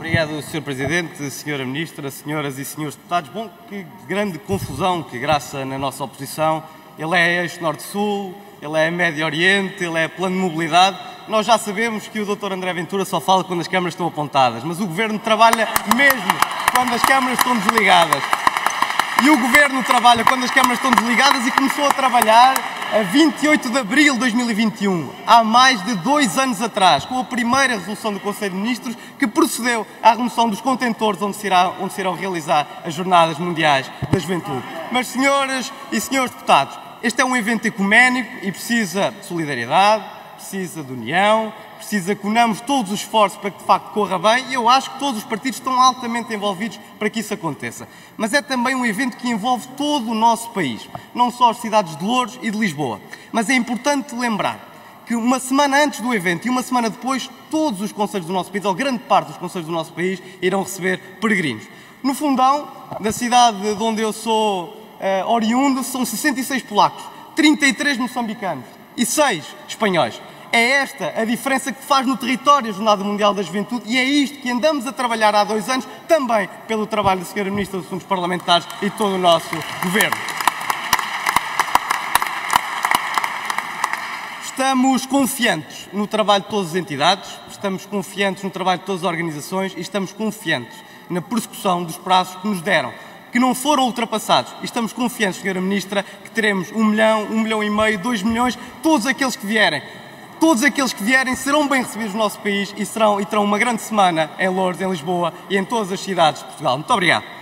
Obrigado, Sr. Presidente, Sra. Ministra, senhoras e senhores deputados. Bom, que grande confusão que graça na nossa oposição. Ele é eixo Norte-Sul, ele é Médio Oriente, ele é plano de mobilidade. Nós já sabemos que o Dr. André Ventura só fala quando as câmaras estão apontadas, mas o Governo trabalha mesmo quando as câmaras estão desligadas. E o Governo trabalha quando as câmaras estão desligadas e começou a trabalhar a 28 de abril de 2021, há mais de 2 anos atrás, com a primeira resolução do Conselho de Ministros que procedeu à remoção dos contentores onde se irão realizar as Jornadas Mundiais da Juventude. Mas, senhoras e senhores deputados, este é um evento ecuménico e precisa de solidariedade, precisa de união, precisa que unamos todos os esforços para que de facto corra bem, e eu acho que todos os partidos estão altamente envolvidos para que isso aconteça. Mas é também um evento que envolve todo o nosso país, não só as cidades de Loures e de Lisboa. Mas é importante lembrar que uma semana antes do evento e uma semana depois, todos os concelhos do nosso país, ou grande parte dos concelhos do nosso país, irão receber peregrinos. No Fundão, da cidade de onde eu sou oriundo, são 66 polacos, 33 moçambicanos e 6 espanhóis. É esta a diferença que faz no território a Jornada Mundial da Juventude e é isto que andamos a trabalhar há 2 anos, também pelo trabalho da Sra. Ministra dos Assuntos Parlamentares e de todo o nosso Governo. Estamos confiantes no trabalho de todas as entidades, estamos confiantes no trabalho de todas as organizações e estamos confiantes na persecução dos prazos que nos deram, que não foram ultrapassados. E estamos confiantes, Sra. Ministra, que teremos 1 milhão, 1 milhão e meio, 2 milhões, todos aqueles que vierem. Todos aqueles que vierem serão bem recebidos no nosso país e terão uma grande semana em Loures, em Lisboa e em todas as cidades de Portugal. Muito obrigado.